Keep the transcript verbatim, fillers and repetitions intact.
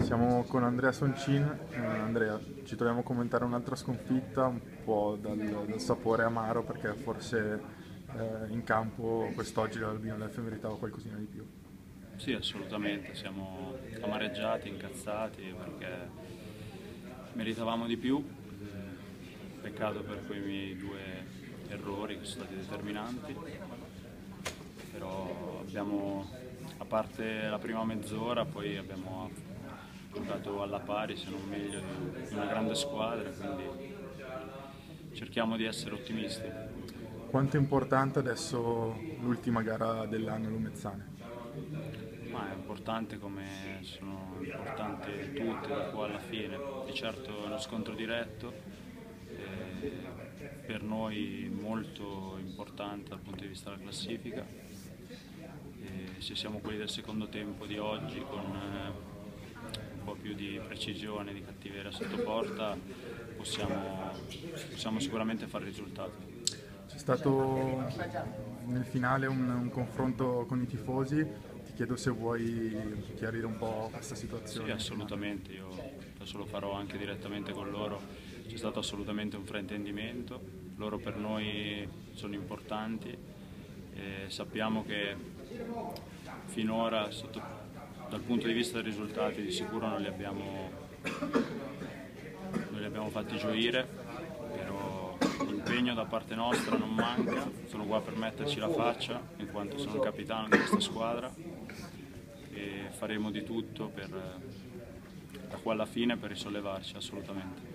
Siamo con Andrea Soncin. Eh, Andrea, ci troviamo a commentare un'altra sconfitta, un po' dal, dal sapore amaro, perché forse eh, in campo quest'oggi l'Albino Lef meritava qualcosina di più. Sì, assolutamente, siamo amareggiati, incazzati perché meritavamo di più. Peccato per quei miei due errori che sono stati determinanti, però abbiamo, a parte la prima mezz'ora, poi abbiamo giocato alla pari, se non meglio, di una grande squadra, quindi cerchiamo di essere ottimisti. Quanto è importante adesso l'ultima gara dell'anno a Lumezzane? Ma è importante, come sono importanti tutte da qua alla fine. Di certo è uno scontro diretto, eh, per noi molto importante dal punto di vista della classifica. E se siamo quelli del secondo tempo di oggi, con eh, un po' più di precisione, di cattiveria sotto porta, possiamo, possiamo sicuramente fare risultati. C'è stato nel finale un, un confronto con i tifosi, ti chiedo se vuoi chiarire un po' questa situazione. Sì, nel finale. assolutamente, io adesso lo farò anche direttamente con loro. C'è stato assolutamente un fraintendimento, loro per noi sono importanti e sappiamo che finora sotto, dal punto di vista dei risultati di sicuro non li abbiamo, non li abbiamo fatti gioire, però l'impegno da parte nostra non manca, sono qua per metterci la faccia in quanto sono il capitano di questa squadra e faremo di tutto per, da qua alla fine per risollevarci assolutamente.